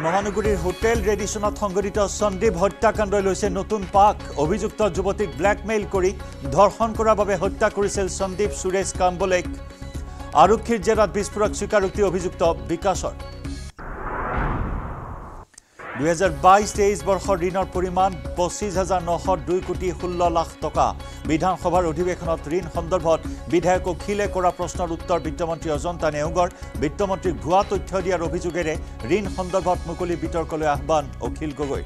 মহানগৰীৰ হোটেল ৰেডিশ্যনত সংঘটিত সন্দীপ হত্যাকাণ্ড লৈছে নতুন পাক অভিযুক্ত যুৱতীক ব্ল্যাকমেইল কৰি ধৰ্ষণ কৰাৰ বাবে হত্যা কৰিছিল সন্দীপ সুৰেশ কাম্বলেক আৰক্ষীৰ জেৰাত বিস্ফোৰক স্বীকাৰোক্তি অভিযুক্ত বিকাশৰ 2022-23 বৰ্ষৰ ঋণৰ পৰিমাণ 25,902 কোটি 16 লাখ টকা বিধানসভাৰ অধিৱেশনত ঋণ সন্দৰ্ভত বিধায়ক অখিলে কৰা প্ৰশ্নৰ উত্তৰ বিত্তমন্ত্ৰী অজন্তা নেওগৰ বিত্তমন্ত্ৰীক ভুৱা তথ্য দিয়াৰ অভিযোগেৰে ঋণ সন্দৰ্ভত মুকলি বিতৰ্কলৈ আহ্বান অখিল গগৈৰ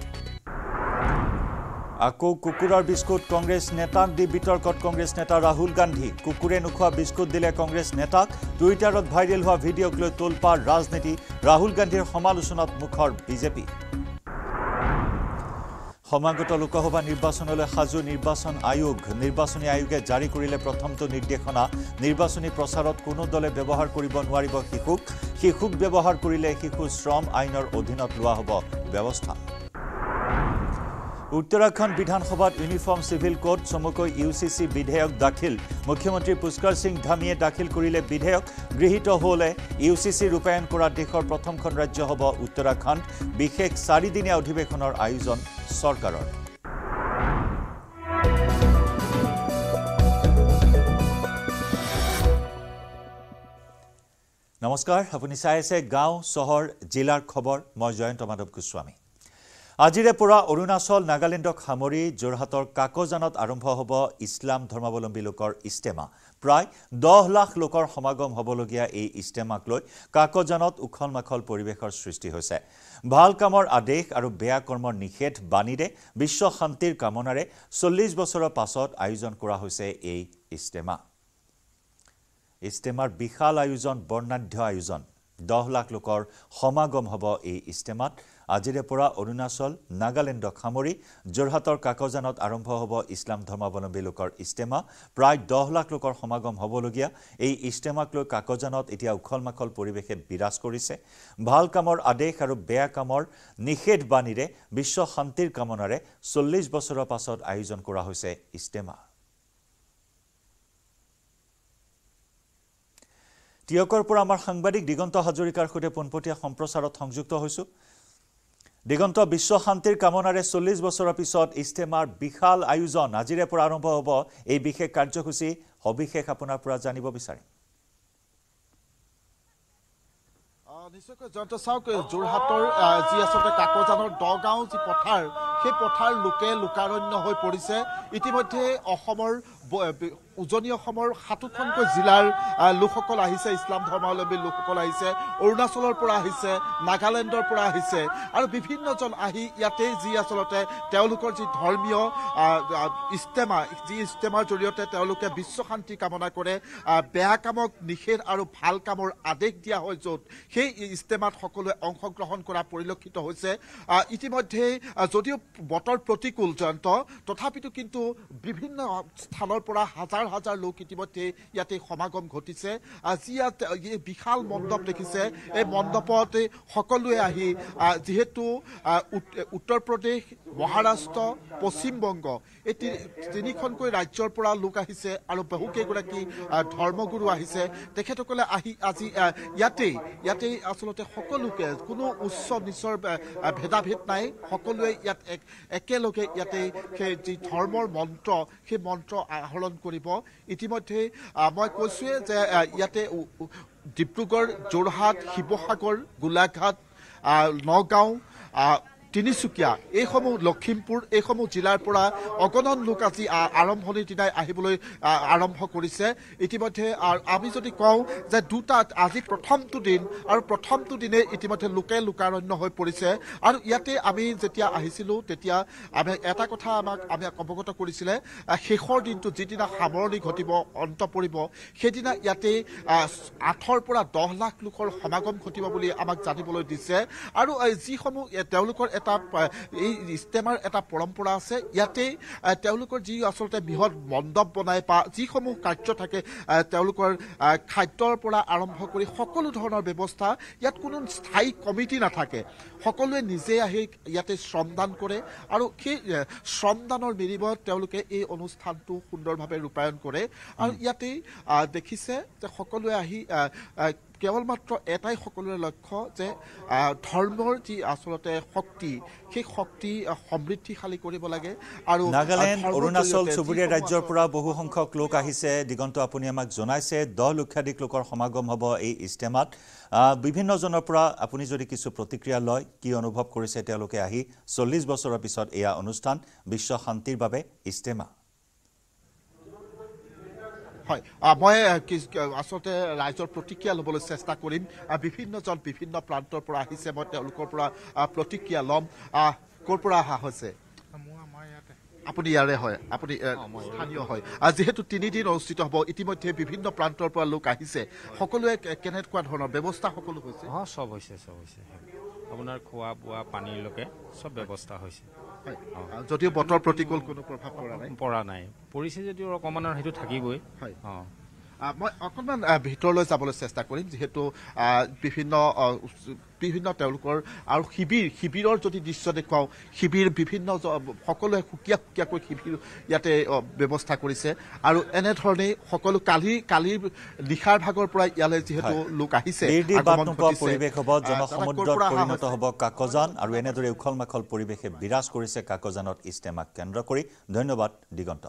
আকৌ কুকুৰৰ বিস্কুট কংগ্ৰেছ নেতাক দি বিতৰ্কত কংগ্ৰেছ নেতা ৰাহুল গান্ধী কুকুৰে নোখোৱা বিস্কুট দিলে কংগ্ৰেছ নেতাক টুইটাৰত ভাইৰেল হোৱা ভিডিঅ'ক লৈ তোলপাৰ ৰাজনীতি ৰাহুল গান্ধীৰ সমালোচনাত মুখৰ বিজেপি সমাগত লোকসভা নিৰ্বাচনলৈ সাজু নিৰ্বাচন আয়োগ নিৰ্বাচনী আয়োগে জাৰি কৰিলে প্ৰথমটো নিৰ্দেশনা নিৰ্বাচনী প্ৰচাৰত কোনো দলে ব্যৱহাৰ কৰিব নোৱাৰিব শিশুক ব্যৱহাৰ কৰিলে শিশু শ্ৰম আইনৰ অধীনত লোৱা হ'ব ব্যৱস্থা উত্তৰাখণ্ড বিধানসভাত ইউনিফৰ্ম সিভিল কোড চমুকৈ ইউচিসি বিধেয়ক দাখিল মুখ্যমন্ত্ৰী পুষ্কৰ সিং ধামীয়ে দাখিল কৰিলে বিধেয়ক গৃহীত হ'লে ইউচিসি ৰূপায়ণ কৰা দেশৰ প্ৰথমখন ৰাজ্য হ'ব উত্তৰাখণ্ড বিশেষ 4 দিনীয়া অধিৱেশনৰ আয়োজন চৰকাৰৰ নমস্কাৰ আপুনি চাই আছে গাঁও চহৰ জিলাৰ খবৰ মই জয়ন্ত মাধৱ গোস্বামী আজিৰে পৰা অৰুণাচল নাগালেণ্ডক সামৰি যোৰহাটৰ কাকজানত আৰম্ভ হ'ব ইছলাম ধৰ্মাৱলম্বী লোকৰ ইস্তেমা প্ৰায় 10 লাখ লোকৰ সমাগম হ'বলগীয়া এই ইস্তেমাক লৈ কাকজানত উখল-মাখল পৰিৱেশৰ সৃষ্টি হৈছে ভাল কামৰ আদেশ আৰু বেয়া কৰ্মৰ নিষেধ বাণীৰে বিশ্ব শান্তিৰ কামনাৰে 40 বছৰৰ পাছত আয়োজন কৰা হৈছে এই ইস্তেমাৰ বিশাল আয়োজন বৰ্ণাঢ্য আয়োজন 10 লাখ লোকৰ সমাগম হ'ব এই ইস্তেমাত আজিৰে পৰা অৰুণাচল নাগালেণ্ডক সামৰি যোৰহাটৰ কাকজানত আৰম্ভ হ'ব ইছলাম ধৰ্মাৱলম্বী লোকৰ ইস্তেমা প্ৰায় 10 লাখ লোকৰ সমাগম হ'বলগীয়া এই ইস্তেমাক লৈ কাকজানত এতিয়া উখল-মাখল পৰিৱেশে বিৰাজ কৰিছে ভাল কামৰ আদেশ আৰু বেয়া কামৰ নিষেধ বাণীৰে বিশ্ব শান্তিৰ কামনাৰে 40 বছৰৰ পাছত আয়োজন কৰা হৈছে ইস্তেমা টিয়কৰ পৰা আমাৰ সাংবাদিক দিগন্ত হাজৰিকাৰ সৈতে পোনপটীয়া সম্প্ৰচাৰত সংযুক্ত হৈছো দিগন্ত বিশ্ব শান্তিৰ কামনাৰে 40 বছৰৰ পিছত ইস্তেমাৰ বিশাল আয়োজন আজিৰে পৰা আৰম্ভ হ'ব এই বিশেষ কাৰ্যসূচী সবিশেষ আপোনাৰ পৰা জানিব বিচাৰিম নিশ্চয়কৈ জয়ন্ত চাওক যোৰহাটৰ যি আচলতে কাকজানৰ দগাঁও যি পথাৰ সেই পথাৰ লোকাৰণ্য হৈ পৰিছে ইতিমধ্যে অসমৰ উজনি অসমৰ 7খনকৈ জিলাৰ লোকসকল আহিছে ইছলাম ধৰ্মাৱলম্বী লোকসকল আহিছে অৰুণাচলৰ পৰা আহিছে নাগালেণ্ডৰ পৰা আহিছে আৰু বিভিন্নজন আহি ইয়াতে যি আচলতে তেওঁলোকৰ যি ধৰ্মীয় ইস্তেমাৰ জৰিয়তে তেওঁলোকে বিশ্ব শান্তি কামনা কৰে বেয়া কামক নিষেধ আৰু ভাল কামৰ আদেশ দিয়া হয় য'ত সেই ইস্তেমাত সকলোৱে অংশগ্ৰহণ কৰা পৰিলক্ষিত হৈছে ইতিমধ্যে যদিও বতৰ প্ৰতিকূল জয়ন্ত তথাপিতো কিন্তু বিভিন্ন স্থানৰ পৰা হাজাৰ লোক ইতিমধ্যে ইয়াতে সমাগম ঘটিছে আজি ইয়াত বিশাল মণ্ডপ দেখিছে এই মণ্ডপত সকলোৱে আহি যিহেতু উত্তৰ প্ৰদেশ মহাৰাষ্ট্ৰ পশ্চিমবংগ এই তিনিখনকৈ ৰাজ্যৰ পৰা লোক আহিছে আৰু বহুকেইগৰাকী ধৰ্মগুৰু আহিছে তেখেতসকলে আহি আজি ইয়াতে আচলতে সকলোকে কোনো উচ্চ নিচৰ ভেদাভেদ নাই সকলোৱে ইয়াত একেলগে ইয়াতে সেই যি ধৰ্মৰ মন্ত্ৰ সেই মন্ত্ৰ আহৰণ কৰিব ইতিমধ্যে মই কৈছোৱে যে ইয়াতে ডিব্ৰুগড় যোৰহাট শিৱসাগৰ গোলাঘাট নগাঁও তিনিচুকীয়া এইসমূহ লখিমপুৰ এইসমূহ জিলাৰ পৰা অগণন লোক আজি আৰম্ভণিৰ দিনাই আহিবলৈ আৰম্ভ কৰিছে ইতিমধ্যে আমি যদি কওঁ যে আজি প্ৰথমটো দিন আৰু প্ৰথমটো দিনে ইতিমধ্যে লোকাৰণ্য হৈ পৰিছে আৰু ইয়াতে আমি যেতিয়া আহিছিলোঁ তেতিয়া আমি এটা কথা আমি অৱগত কৰিছিলে শেষৰ দিনটো যিদিনা সামৰণি ঘটিব অন্ত পৰিব সেইদিনা ইয়াতে 8 পৰা 10 লাখ লোকৰ সমাগম ঘটিব বুলি আমাক জানিবলৈ দিছে আৰু যিসমূহ তেওঁলোকৰ এই ইস্তেমাৰ এটা পৰম্পৰা আছে ইয়াতে তেওঁলোকৰ যি আচলতে বৃহৎ মণ্ডপ বনাই বা যিসমূহ কাৰ্য থাকে তেওঁলোকৰ খাদ্যৰ পৰা আৰম্ভ কৰি সকলো ধৰণৰ ব্যৱস্থা ইয়াত কোনো স্থায়ী কমিটি নাথাকে সকলোৱে নিজে আহি ইয়াতে শ্ৰমদান কৰে আৰু সেই শ্ৰমদানৰ বিনিময়ত তেওঁলোকে এই অনুষ্ঠানটো সুন্দৰভাৱে ৰূপায়ণ কৰে আৰু ইয়াতে দেখিছে যে সকলোৱে আহি কেৱল মাত্ৰ এটাই সকলোৰে লক্ষ্য যে ধৰ্মৰ যি আচলতে শক্তি সেই শক্তি সমৃদ্ধিশালী কৰিব লাগে আৰু নাগালেণ্ড অৰুণাচল চুবুৰীয়া ৰাজ্যৰ পৰা বহু সংখ্যক লোক আহিছে দিগন্ত আপুনি আমাক জনাইছে 10 লক্ষাধিক লোকৰ সমাগম হ'ব এই ইস্তেমাত বিভিন্নজনৰ পৰা আপুনি যদি কিছু প্ৰতিক্ৰিয়া লয় কি অনুভৱ কৰিছে তেওঁলোকে আহি 40 বছৰৰ পিছত এয়া অনুষ্ঠান বিশ্ব শান্তিৰ বাবে ইস্তেমা হয় মই আচলতে ৰাইজৰ প্ৰতিক্ৰিয়া ল'বলৈ চেষ্টা কৰিম বিভিন্নজন বিভিন্ন প্ৰান্তৰ পৰা আহিছে মই তেওঁলোকৰ পৰা প্ৰতিক্ৰিয়া ল'ম ক'ৰ পৰা অহা হৈছে আপুনি ইয়াৰে হয় আপুনি স্থানীয় হয় যিহেতু 3 দিন অনুষ্ঠিত হ'ব ইতিমধ্যে বিভিন্ন প্ৰান্তৰ পৰা লোক আহিছে সকলোৱে কেনেকুৱা ধৰণৰ ব্যৱস্থা সকলো হৈছে সব হৈছে আপোনাৰ খোৱা বোৱা পানীলৈকে সব ব্যৱস্থা হৈছে যদিও বতৰ প্ৰতিকূল কোনো প্ৰভাৱ পৰা নাই পৰিছে যদিও অকণমানৰ সেইটো থাকিবই হয় মই অকণমান ভিতৰলৈ যাবলৈ চেষ্টা কৰিম যিহেতু বিভিন্ন তেওঁলোকৰ আৰু শিবিৰৰ যদি দৃশ্য দেখুৱাওঁ শিবিৰ বিভিন্ন সকলোৱে সুকীয়াকৈ শিবিৰ ইয়াতে ব্যৱস্থা কৰিছে আৰু এনেধৰণেই সকলো কালিৰ নিশাৰ ভাগৰ পৰা ইয়ালৈ যিহেতু লোক আহিছে পৰিৱেশ হ'ব জনসমুদ্ৰত পৰিণত হ'ব কাকজান আৰু এনেদৰে উখল মাখল পৰিৱেশে বিৰাজ কৰিছে কাকজানত ইস্তেমাক কেন্দ্ৰ কৰি ধন্যবাদ দিগন্ত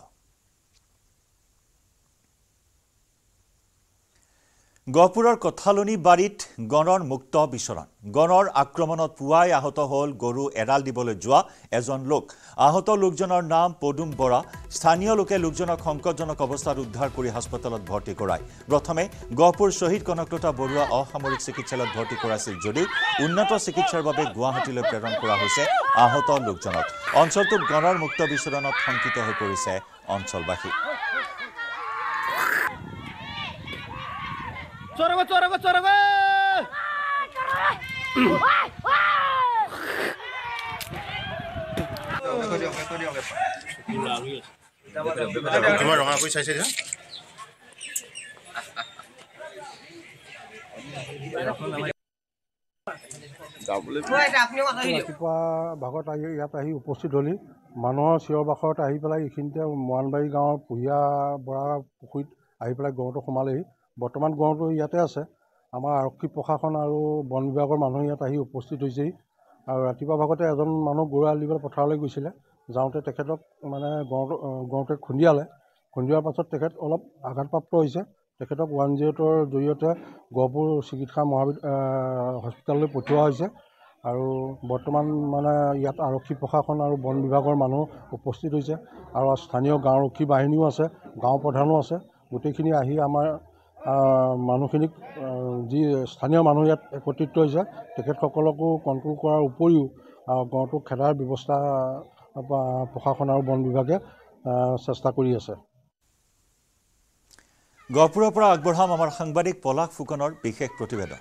গহপুৰৰ কঠালনি বাৰীত গণৰ মুক্ত বিচৰণ গণৰ আক্ৰমণত পুৱাই আহত হ'ল গৰু এৰাল দিবলৈ যোৱা এজন লোক আহত লোকজনৰ নাম পদুম বৰা স্থানীয় লোকে লোকজনক সংকটজনক অৱস্থাত উদ্ধাৰ কৰি হাস্পতালত ভৰ্তি কৰায় প্ৰথমে গহপুৰ শহীদ কনকলতা বৰুৱা অসামৰিক চিকিৎসালয়ত ভৰ্তি কৰাইছিল যদিও উন্নত চিকিৎসাৰ বাবে গুৱাহাটীলৈ প্ৰেৰণ কৰা হৈছে আহত লোকজনক অঞ্চলটোত গণৰ মুক্ত বিচৰণত শংকিত হৈ পৰিছে অঞ্চলবাসী Choraba! Cuma orang aku saya saja. ৰাতিপুৱা ভাগত আহি ইয়াত আহি উপস্থিত হ'লি মানুহৰ চিঞৰ বাখৰত আহি পেলাই এইখিনিতে মৰাণবাৰী গাঁৱৰ পুহিয়া বৰা পুখুৰীত আহি পেলাই গড়টো সোমালেহি বৰ্তমান গড়টো ইয়াতে আছে আমাৰ আৰক্ষী প্ৰশাসন আৰু বন বিভাগৰ মানুহ ইয়াত আহি উপস্থিত হৈছেহি আৰু ৰাতিপুৱা ভাগতে এজন মানুহ গৰু এৰাল দিবলৈ পথাৰলৈ গৈছিলে যাওঁতে তেখেতক মানে গড়টোৱে খুন্দিওৱাৰ পাছত তেখেত অলপ আঘাতপ্ৰাপ্ত হৈছে তেখেতক 108ৰ জৰিয়তে গহপুৰ চিকিৎসা হস্পিটেললৈ পঠিওৱা হৈছে আৰু বৰ্তমান মানে ইয়াত আৰক্ষী প্ৰশাসন আৰু বন বিভাগৰ মানুহ উপস্থিত হৈছে আৰু স্থানীয় গাঁওৰক্ষী বাহিনীও আছে গাঁও প্ৰধানো আছে গোটেইখিনি আহি আমাৰ মানুহখিনিক যি স্থানীয় মানুহ ইয়াত একত্ৰিত হৈছে তেখেতসকলকো কণ্ট্ৰল কৰাৰ উপৰিও গড়টো খেদাৰ ব্যৱস্থা প্ৰশাসন আৰু বন বিভাগে চেষ্টা কৰি আছে গহপুৰৰ পৰা আগবঢ়াম আমাৰ সাংবাদিক পলাশ ফুকনৰ বিশেষ প্ৰতিবেদন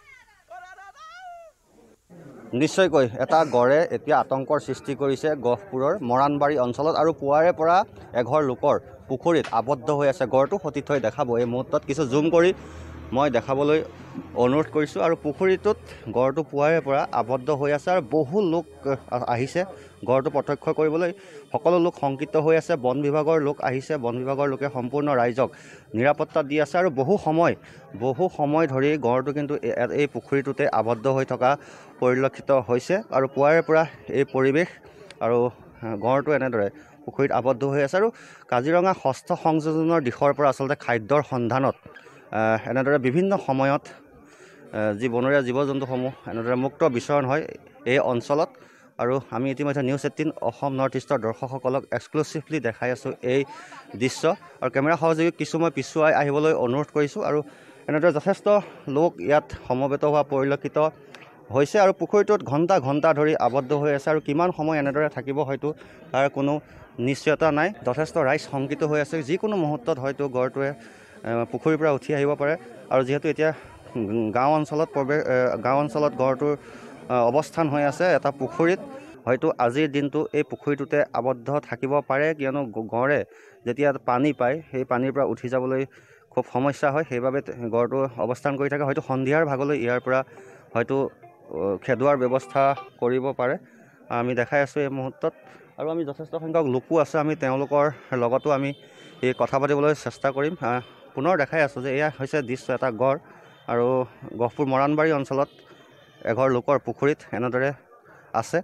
নিশ্চয়কৈ এটা গড়ে এতিয়া আতংকৰ সৃষ্টি কৰিছে গহপুৰৰ মৰাণবাৰী অঞ্চলত আৰু পুৱাৰে পৰা এঘৰ লোকৰ পুখুৰীত আবদ্ধ হৈ আছে গড়টো সতীত হৈ দেখাব এই মুহূৰ্তত কিছু জুম কৰি মই দেখাবলৈ অনুৰোধ কৰিছোঁ আৰু পুখুৰীটোত গড়টো পুৱাৰে পৰা আবদ্ধ হৈ আছে আৰু বহু লোক আহিছে গড়টো প্ৰত্যক্ষ কৰিবলৈ সকলো লোক শংকিত হৈ আছে বন বিভাগৰ লোক আহিছে বন বিভাগৰ লোকে সম্পূৰ্ণ ৰাইজক নিৰাপত্তা দি আছে আৰু বহু সময় ধৰি গড়টো কিন্তু এই পুখুৰীটোতে আবদ্ধ হৈ থকা পৰিলক্ষিত হৈছে আৰু পুৱাৰে পৰা এই পৰিৱেশ আৰু গড়টো এনেদৰে পুখুৰীত আবদ্ধ হৈ আছে আৰু কাজিৰঙা ষষ্ঠ সংযোজনৰ দিশৰ পৰা আচলতে খাদ্যৰ সন্ধানত এনেদৰে বিভিন্ন সময়ত যি বনৰীয়া জীৱ জন্তুসমূহ এনেদৰে মুক্ত বিচৰণ হয় এই অঞ্চলত আৰু আমি ইতিমধ্যে নিউজ 18 অসম নৰ্থ ইষ্টৰ দৰ্শকসকলক এক্সক্লুচিভলি দেখাই আছোঁ এই দৃশ্য আৰু কেমেৰা সহযোগী কিছু মই পিছুৱাই আহিবলৈ অনুৰোধ কৰিছোঁ আৰু এনেদৰে যথেষ্ট লোক ইয়াত সমবেত হোৱা পৰিলক্ষিত হৈছে আৰু পুখুৰীটোত ঘণ্টা ধৰি আবদ্ধ হৈ আছে আৰু কিমান সময় এনেদৰে থাকিব হয়তো তাৰ কোনো নিশ্চয়তা নাই যথেষ্ট ৰাইজ শংকিত হৈ আছে যিকোনো মুহূৰ্তত হয়তো গড়টোৱে পুখুৰীৰ পৰা উঠি আহিব পাৰে আৰু যিহেতু এতিয়া গাঁও অঞ্চলত গড়টোৰ অৱস্থান হৈ আছে এটা পুখুৰীত হয়তো আজিৰ দিনটো এই পুখুৰীটোতে আবদ্ধ থাকিব পাৰে কিয়নো গড়ে যেতিয়া পানী পায় সেই পানীৰ পৰা উঠি যাবলৈ খুব সমস্যা হয় সেইবাবে গড়টো অৱস্থান কৰি থাকে হয়তো সন্ধিয়াৰ ভাগলৈ ইয়াৰ পৰা হয়তো খেদোৱাৰ ব্যৱস্থা কৰিব পাৰে আমি দেখাই আছোঁ এই মুহূৰ্তত আৰু আমি যথেষ্ট সংখ্যক লোকো আছে আমি তেওঁলোকৰ লগতো আমি এই কথা পাতিবলৈ চেষ্টা কৰিম পুনৰ দেখাই আছোঁ যে এয়া হৈছে দৃশ্য এটা গড় আৰু গহপুৰ মৰাণবাৰী অঞ্চলত এঘৰ লোকৰ পুখুৰীত এনেদৰে আছে।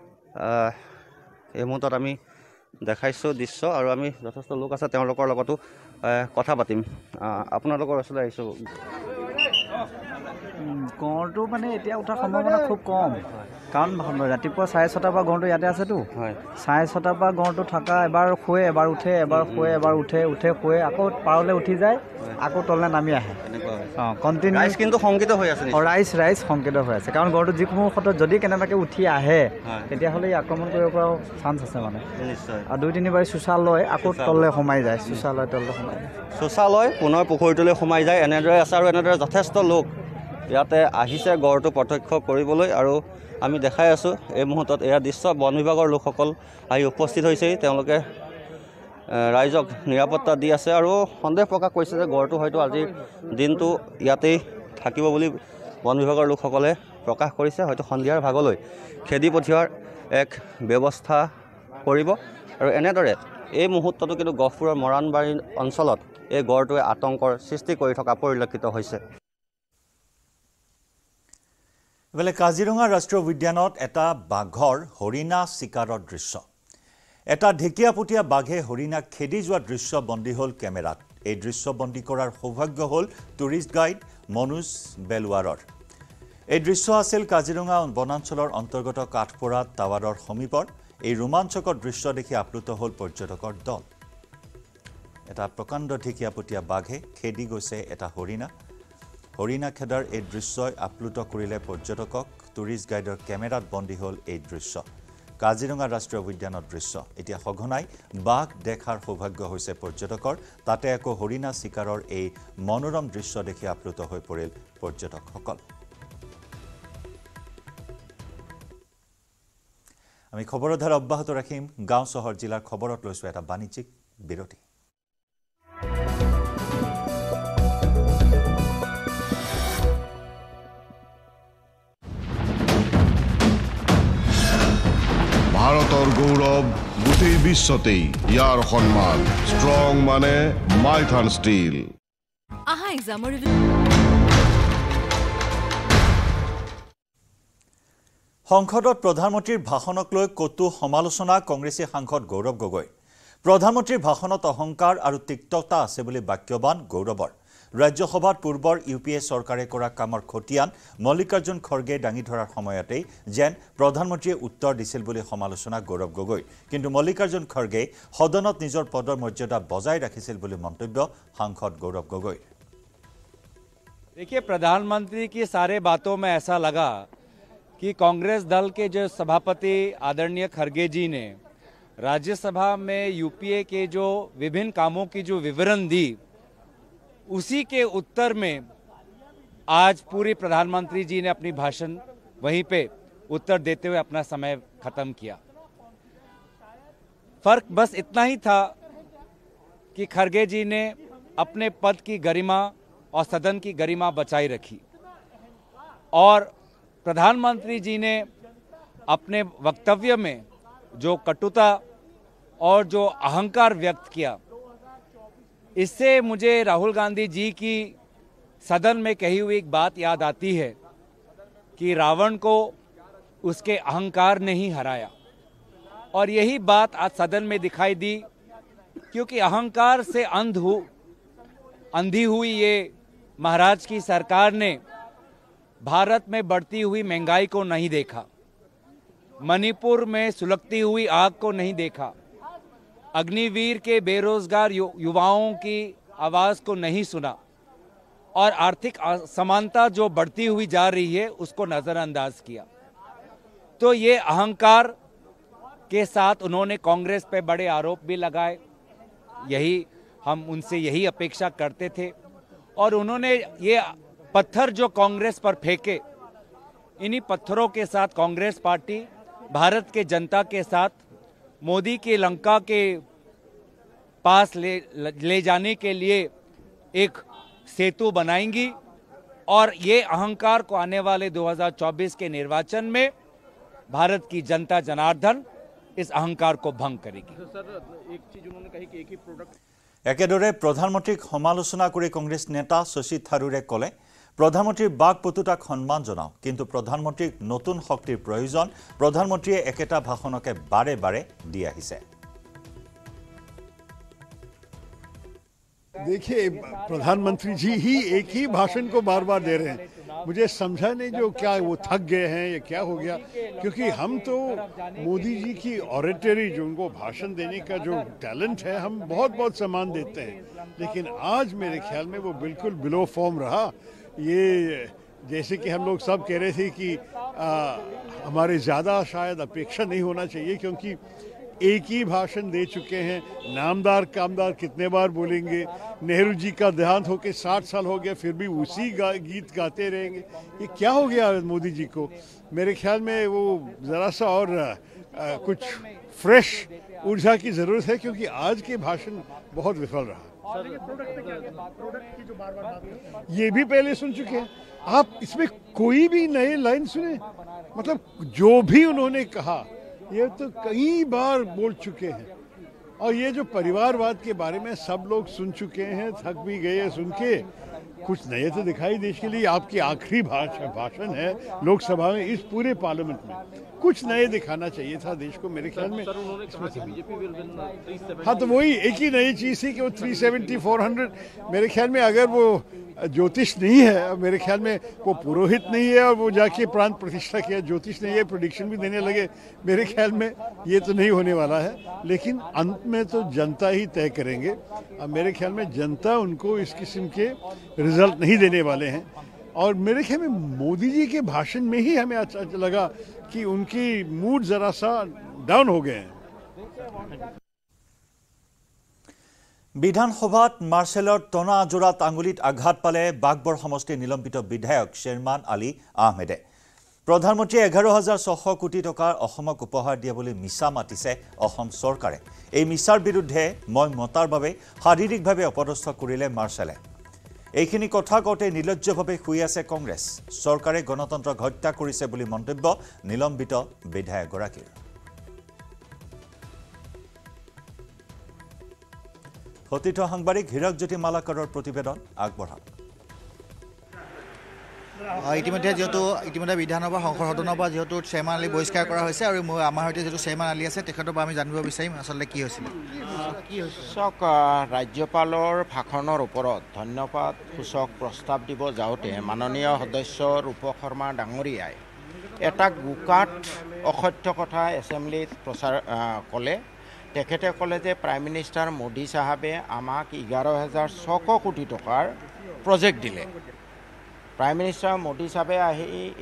এই মুহূৰ্তত আমি দেখাইছোঁ দৃশ্য আৰু আমি যথেষ্ট লোক আছে তেওঁলোকৰ লগতো কথা পাতিম। আপোনালোকৰ ওচৰলৈ আহিছোঁ। গঁড়টো মানে এতিয়া উঠাৰ সম্ভাৱনা খুব কম, কাৰণ ৰাতিপুৱা 6:30 পৰা গঁড়টো ইয়াতে আছেতো। 6:30 পৰা গঁড়টো থকা এবাৰ শুৱে এবাৰ উঠে, এবাৰ শুৱে এবাৰ উঠে, শুৱে আকৌ পাৰলৈ উঠি যায়, আকৌ তললৈ নামি আহে। কণ্টিনিউ কিন্তু শংকিত হৈ আছে, ৰাইজ শংকিত হৈ আছে, কাৰণ গঁড়টো যিকোনো ক্ষেত্ৰত যদি কেনেবাকৈ উঠি আহে তেতিয়াহ'লে আক্ৰমণ কৰিব পৰাও চান্স আছে মানে। নিশ্চয়। আৰু 2-3 বাৰ চোচা লয় আকৌ তললৈ সোমাই যায়, চোচা লয় তললৈ সোমাই যায়, চোচা লয় পুনৰ পুখুৰীটোলৈ সোমাই যায়। এনেদৰে আছে আৰু এনেদৰে যথেষ্ট লোক ইয়াতে আহিছে গড়টো প্ৰত্যক্ষ কৰিবলৈ। আৰু আমি দেখাই আছোঁ এই মুহূৰ্তত এয়া দৃশ্য। বন বিভাগৰ লোকসকল আহি উপস্থিত হৈছেহি, তেওঁলোকে ৰাইজক নিৰাপত্তা দি আছে আৰু সন্দেহ প্ৰকাশ কৰিছে যে গড়টো হয়তো আজিৰ দিনটো ইয়াতেই থাকিব বুলি বন বিভাগৰ লোকসকলে প্ৰকাশ কৰিছে। হয়তো সন্ধিয়াৰ ভাগলৈ খেদি পঠিওৱাৰ এক ব্যৱস্থা কৰিব। আৰু এনেদৰে এই মুহূৰ্ততো কিন্তু গহপুৰৰ মৰাণবাৰী অঞ্চলত এই গড়টোৱে আতংকৰ সৃষ্টি কৰি থকা পৰিলক্ষিত হৈছে। ইফালে কাজিৰঙা ৰাষ্ট্ৰীয় উদ্যানত এটা বাঘৰ হৰিণা চিকাৰৰ দৃশ্য। এটা ঢেকীয়াপতীয়া বাঘে হৰিণাক খেদি যোৱা দৃশ্য বন্দী হ'ল কেমেৰাত। এই দৃশ্য বন্দী কৰাৰ সৌভাগ্য হ'ল টুৰিষ্ট গাইড মনোজ বেলৱাৰৰ। এই দৃশ্য আছিল কাজিৰঙা বনাঞ্চলৰ অন্তৰ্গত কাঠপৰা টাৱাৰৰ সমীপৰ। এই ৰোমাঞ্চকৰ দৃশ্য দেখি আপ্লুত হ'ল পৰ্যটকৰ দল। এটা প্ৰকাণ্ড ঢেকীয়াপতীয়া বাঘে খেদি গৈছে এটা হৰিণা। হৰিণা খেদাৰ এই দৃশ্যই আপ্লুত কৰিলে পৰ্যটকক। টুৰিষ্ট গাইডৰ কেমেৰাত বন্দী হ'ল এই দৃশ্য। কাজিৰঙা ৰাষ্ট্ৰীয় উদ্যানৰ দৃশ্য। এতিয়া সঘনাই বাঘ দেখাৰ সৌভাগ্য হৈছে পৰ্যটকৰ, তাতে আকৌ হৰিণা চিকাৰৰ এই মনোৰম দৃশ্য দেখি আপ্লুত হৈ পৰিল পৰ্যটকসকল। আমি খবৰৰ ধাৰা অব্যাহত ৰাখিম। গাঁও চহৰ জিলাৰ খবৰত লৈছোঁ এটা বাণিজ্যিক বিৰতি। ভাৰতৰ গৌৰৱ গোটেই বিশ্বতেই ইয়াৰ সন্মান। ষ্ট্ৰং মানে মাইথান ষ্টীল। সংসদত প্ৰধানমন্ত্ৰীৰ ভাষণক লৈ কটু সমালোচনা কংগ্ৰেছী সাংসদ গৌৰৱ গগৈ। প্ৰধানমন্ত্ৰীৰ ভাষণত অহংকাৰ আৰু তিক্ততা আছে বুলি বাক্যবান গৌৰৱৰ। ৰাজ্যসভাত পূৰ্বৰ ইউপিএ চৰকাৰে কৰা কামৰ খতিয়ান মল্লিকাৰ্জুন খৰ্গে দাঙি ধৰাৰ সময়তেই যেন প্ৰধানমন্ত্ৰীয়ে উত্তৰ দিছিল বুলি সমালোচনা গৌৰৱ গগৈ। কিন্তু মল্লিকাৰ্জুন খৰ্গে সদনত নিজৰ পদৰ মৰ্যাদা বজাই ৰাখিছিল বুলি মন্তব্য সাংসদ গৌৰৱ গগৈ। देखिए, प्रधानमंत्री की सारे बातों में ऐसा लगा कि कांग्रेस दल के जो सभापति आदरणीय खरगे जी ने राज्यसभा में यूपीए के जो विभिन्न कामों की जो विवरण दी, उसी के उत्तर में आज पूरी प्रधानमंत्री जी ने अपनी भाषण वहीं पे उत्तर देते हुए अपना समय खत्म किया। फर्क बस इतना ही था कि खरगे जी ने अपने पद की गरिमा और सदन की गरिमा बचाई रखी और प्रधानमंत्री जी ने अपने वक्तव्य में जो कटुता और जो अहंकार व्यक्त किया, इससे मुझे राहुल गांधी जी की सदन में कही हुई एक बात याद आती है कि रावण को उसके अहंकार ने ही हराया। और यही बात आज सदन में दिखाई दी, क्योंकि अहंकार से अंधी हुई ये महाराज की सरकार ने भारत में बढ़ती हुई महंगाई को नहीं देखा, मणिपुर में सुलगती हुई आग को नहीं देखा, अग्निवीर के बेरोजगार युवाओं की आवाज़ को नहीं सुना और आर्थिक असमानता जो बढ़ती हुई जा रही है उसको नज़रअंदाज किया। तो ये अहंकार के साथ उन्होंने कांग्रेस पे बड़े आरोप भी लगाए। हम उनसे यही अपेक्षा करते थे और उन्होंने ये पत्थर जो कांग्रेस पर फेंके, इन्हीं पत्थरों के साथ कांग्रेस पार्टी भारत के जनता के साथ मोदी की लंका के पास ले जाने के लिए एक सेतु बनाएंगी और ये अहंकार को आने वाले 2024 के निर्वाचन में भारत की जनता जनार्दन इस अहंकार को भंग करेगी। सर, एक चीज उन्होंने कही कि एक ही प्रोडक्ट একেদৰে প্ৰধানমন্ত্ৰীক সমালোচনা কৰি কংগ্ৰেছ নেতা শশী থাৰুৰে ক'লে প্ৰধানমন্ত্ৰীৰ বাক পটুতাক সন্মান জনাও কিন্তু প্ৰধানমন্ত্ৰীক নতুন শক্তিৰ প্ৰয়োজন প্ৰধানমন্ত্ৰীয়ে একেটা ভাষণকে বাৰে বাৰে দি আহিছে देखिए प्रधानमंत्री जी ही एक ही भाषण को बार बार दे रहे हैं मुझे समझा नहीं जो क्या वो थक गए हैं या क्या हो गया क्योंकि हम तो मोदी जी की ऑरेटरी जो उनको भाषण देने का जो टैलेंट है हम बहुत बहुत सम्मान देते हैं लेकिन आज मेरे ख्याल में वो बिल्कुल बिलो फॉर्म रहा ये जैसे कि हम लोग सब कह रहे थे कि हमारे ज़्यादा शायद अपेक्षा नहीं होना चाहिए क्योंकि एक ही भाषण दे चुके हैं नामदार कामदार कितने बार बोलेंगे नेहरू जी का देहांत होकर 60 साल हो गया फिर भी उसी गीत गाते रहेंगे ये क्या हो गया मोदी जी को मेरे ख्याल में वो ज़रा सा और कुछ फ्रेश ऊर्जा की ज़रूरत है क्योंकि आज के भाषण बहुत विफल रहा ये भी पहले सुन चुके हैं आप इसमें कोई भी नए लाइन सुने मतलब जो भी उन्होंने कहा ये तो कई बार बोल चुके हैं और ये जो परिवारवाद के बारे में सब लोग सुन चुके हैं थक भी गए सुन के कुछ नए तो दिखाई देश के लिए आपकी आखिरी भाषण है लोकसभा में इस पूरे पार्लियामेंट में कुछ नए दिखाना चाहिए था देश को मेरे ख्याल में हाँ तो वही एक ही नई चीज़ थी कि वो 370 400 मेरे ख्याल में अगर वो ज्योतिष नहीं है मेरे ख्याल में वो पुरोहित नहीं है और वो जाके प्राण प्रतिष्ठा किया ज्योतिष नहीं है प्रेडिक्शन भी देने लगे मेरे ख्याल में ये तो नहीं होने वाला है लेकिन अंत में तो जनता ही तय करेंगे अब मेरे ख्याल में जनता उनको इस किस्म के रिजल्ट नहीं देने वाले हैं और मेरे ख्याल में मोदी जी के भाषण में ही हमें अच्छा लगा कि उनकी मूड ज़रा सा डाउन हो गए हैं বিধানসভাত মাৰ্চেলৰ টনা আজোৰাত আঙুলিত আঘাত পালে বাগবৰ সমষ্টিৰ নিলম্বিত বিধায়ক শ্বেৰমান আলী আহমেদে প্ৰধানমন্ত্ৰীয়ে 11,600 কোটি টকাৰ অসমক উপহাৰ দিয়া বুলি মিছা মাতিছে অসম চৰকাৰে এই মিছাৰ বিৰুদ্ধে মই মতাৰ বাবে শাৰীৰিকভাৱে অপদস্থ কৰিলে মাৰ্চেলে এইখিনি কথা কওঁতে নিলজ্জভাৱে শুই আছে কংগ্ৰেছ চৰকাৰে গণতন্ত্ৰক হত্যা কৰিছে বুলি মন্তব্য নিলম্বিত বিধায়কগৰাকীৰ হতিত সাংবাদিক হীৰকজ্যোতি মালাকাৰৰ প্ৰতিবেদন আগবঢ়াওক ইতিমধ্যে বিধানসভা সংসদ সদনৰ পৰা যেহেতু শ্বেৰমান আলী বহিষ্কাৰ কৰা হৈছে আৰু আমাৰ সৈতে যেহেতু শ্বেৰমান আলী আছে তেখেতৰ পৰা আমি জানিব বিচাৰিম আচলতে কি হৈছিল চাওক ৰাজ্যপালৰ ভাষণৰ ওপৰত ধন্যবাদ সূচক প্ৰস্তাৱ দিব যাওঁতে মাননীয় সদস্য ৰূপক শৰ্মা ডাঙৰীয়াই এটা গোকাট অসত্য কথা এছেম্বলিত প্ৰচাৰ ক'লে তেখেতে ক'লে যে প্ৰাইম মিনিষ্টাৰ মোদী চাহাবে আমাক 11,600 কোটি টকাৰ প্ৰজেক্ট দিলে প্ৰাইম মিনিষ্টাৰ মোদী চাহাবে আহি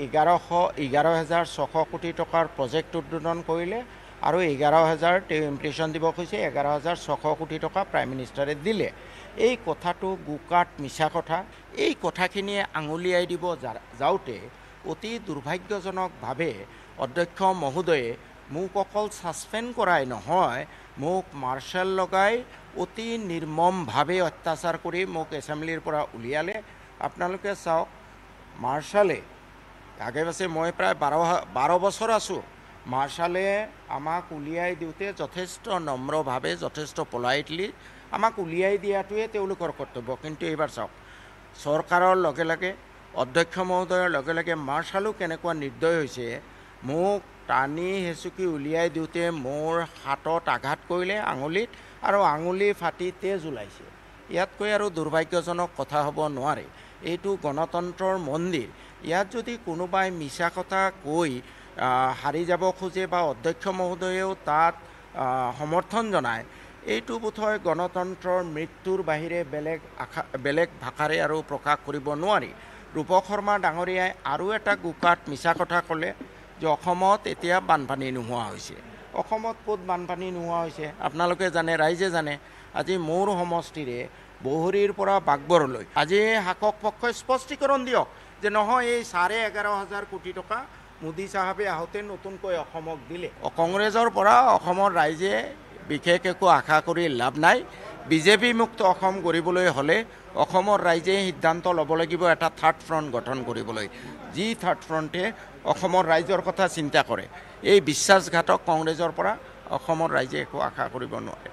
11,600 কোটি টকাৰ প্ৰজেক্ট উদ্বোধন কৰিলে আৰু 11,000 তেওঁ ইমপ্ৰেশ্যন দিব কৈছে 11,600 কোটি টকা প্ৰাইম মিনিষ্টাৰে দিলে এই কথাটো গোকাট মিছা কথা এই কথাখিনিয়ে আঙুলিয়াই দিব যাওঁতে অতি দুৰ্ভাগ্যজনকভাৱে অধ্যক্ষ মহোদয়ে মোক অকল ছাছপেণ্ড কৰাই নহয় মোক মাৰ্শ্বেল লগাই অতি নিৰ্মমভাৱে অত্যাচাৰ কৰি মোক এছেম্বলিৰ পৰা উলিয়ালে আপোনালোকে চাওক মাৰ্শ্বেলে আগে পাছে মই প্ৰায় 12 বছৰ আছোঁ মাৰ্শ্বেলে আমাক উলিয়াই দিওঁতে যথেষ্ট নম্ৰভাৱে যথেষ্ট পলাইটলি আমাক উলিয়াই দিয়াটোৱে তেওঁলোকৰ কৰ্তব্য কিন্তু এইবাৰ চাওক চৰকাৰৰ লগে লগে অধ্যক্ষ মহোদয়ৰ লগে লগে মাৰ্শ্বেলো কেনেকুৱা নিৰ্দয় হৈছে মোক টানি হেঁচুকি উলিয়াই দিওঁতে মোৰ হাতত আঘাত কৰিলে আঙুলিত আৰু আঙুলি ফাটি তেজ ওলাইছে ইয়াতকৈ আৰু দুৰ্ভাগ্যজনক কথা হ'ব নোৱাৰে এইটো গণতন্ত্ৰৰ মন্দিৰ ইয়াত যদি কোনোবাই মিছা কথা কৈ হাৰি যাব খোজে বা অধ্যক্ষ মহোদয়েও তাত সমৰ্থন জনায় এইটো বোধহয় গণতন্ত্ৰৰ মৃত্যুৰ বাহিৰে বেলেগ ভাষাৰে আৰু প্ৰকাশ কৰিব নোৱাৰি ৰূপক শৰ্মা ডাঙৰীয়াই আৰু এটা গোকাট মিছা কথা ক'লে যে অসমত এতিয়া বানপানী নোহোৱা হৈছে অসমত ক'ত বানপানী নোহোৱা হৈছে আপোনালোকে জানে ৰাইজে জানে আজি মোৰ সমষ্টিৰে বহৰীৰ পৰা বাগবৰলৈ আজি শাসক পক্ষই স্পষ্টীকৰণ দিয়ক যে নহয় এই 11,500 কোটি টকা মোদী চাহাবে আহোঁতে নতুনকৈ অসমক দিলে কংগ্ৰেছৰ পৰা অসমৰ ৰাইজে বিশেষ একো আশা কৰি লাভ নাই বিজেপি মুক্ত অসম কৰিবলৈ হ'লে অসমৰ ৰাইজে সিদ্ধান্ত ল'ব লাগিব এটা থাৰ্ড ফ্ৰণ্ট গঠন কৰিবলৈ যি থাৰ্ড ফ্ৰণ্টে অসমৰ ৰাইজৰ কথা চিন্তা কৰে এই বিশ্বাসঘাতক কংগ্ৰেছৰ পৰা অসমৰ ৰাইজে একো আশা কৰিব নোৱাৰে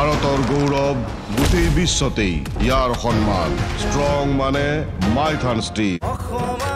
ভাৰতৰ গৌৰৱ গোটেই বিশ্বতেই ইয়াৰ সন্মান ষ্ট্ৰং মানে মাইথান ষ্টীল